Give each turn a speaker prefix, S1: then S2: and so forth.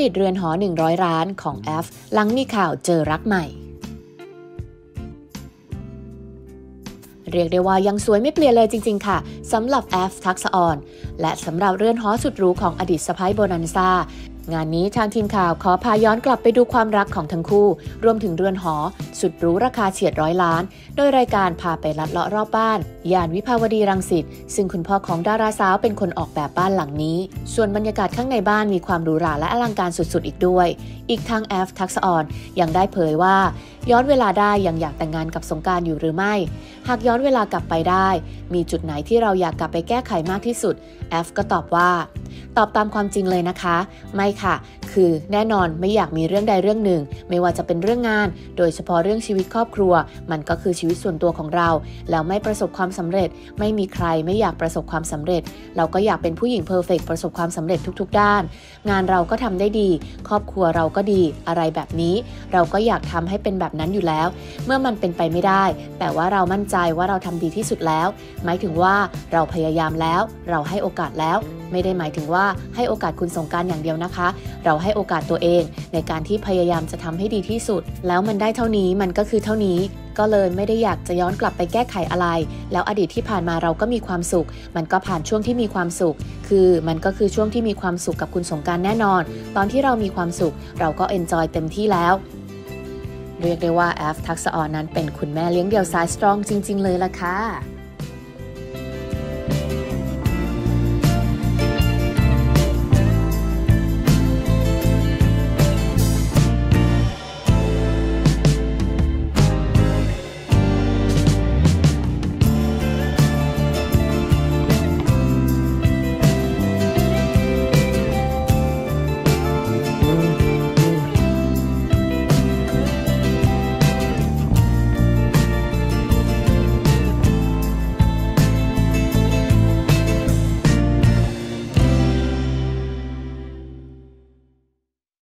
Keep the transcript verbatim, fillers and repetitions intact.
S1: ดิตเรือนหอหนึ่งร้อยล้านของแอฟหลังมีข่าวเจอรักใหม่เรียกได้ว่ายังสวยไม่เปลี่ยนเลยจริงๆค่ะสำหรับแอฟทักษะอ่อนและสำหรับเรือนหอสุดหรูของอดีตสะใภ้โบนันซ่างานนี้ทางทีมข่าวขอพาย้อนกลับไปดูความรักของทั้งคู่รวมถึงเรือนหอสุดหรูราคาเฉียดร้อยล้านโดยรายการพาไปลัดเลาะรอบบ้านย่านวิภาวดีรังสิตซึ่งคุณพ่อของดาราสาวเป็นคนออกแบบบ้านหลังนี้ส่วนบรรยากาศข้างในบ้านมีความหรูหราและอลังการสุดๆอีกด้วยอีกทั้งแอฟทักษะอ่อนยังได้เผยว่าย้อนเวลาได้ยังอยากแต่งงานกับสงกรานต์อยู่หรือไม่หากย้อนเวลากลับไปได้มีจุดไหนที่เราอยากกลับไปแก้ไขมากที่สุดแอฟก็ตอบว่าตอบตามความจริงเลยนะคะไม่ค่ะคือแน่นอนไม่อยากมีเรื่องใดเรื่องหนึ่งไม่ว่าจะเป็นเรื่องงานโดยเฉพาะเรื่องชีวิตครอบครัวมันก็คือชีวิตส่วนตัวของเราแล้วไม่ประสบความสำเร็จไม่มีใครไม่อยากประสบความสำเร็จเราก็อยากเป็นผู้หญิงเพอร์เฟกต์ประสบความสำเร็จทุกๆด้านงานเราก็ทำได้ดีครอบครัวเราก็ดีอะไรแบบนี้เราก็อยากทำให้เป็นแบบนั้นอยู่แล้วเมื่อมันเป็นไปไม่ได้แต่ว่าเรามั่นใจว่าเราทำดีที่สุดแล้วหมายถึงว่าเราพยายามแล้วเราให้โอกาสแล้วไม่ได้หมายถึงว่าให้โอกาสคุณสงกรานต์อย่างเดียวนะคะเราให้โอกาสตัวเองในการที่พยายามจะทำให้ดีที่สุดแล้วมันได้เท่านี้มันก็คือเท่านี้ก็เลยไม่ได้อยากจะย้อนกลับไปแก้ไขอะไรแล้วอดีตที่ผ่านมาเราก็มีความสุขมันก็ผ่านช่วงที่มีความสุขคือมันก็คือช่วงที่มีความสุขกับคุณสงกรานต์แน่นอนตอนที่เรามีความสุขเราก็เอนจอยเต็มที่แล้วเรียกได้ว่าแอฟทักษะอ่อนนั้นเป็นคุณแม่เลี้ยงเดี่ยวสายสตรองจริงๆเลยล่ะค่ะ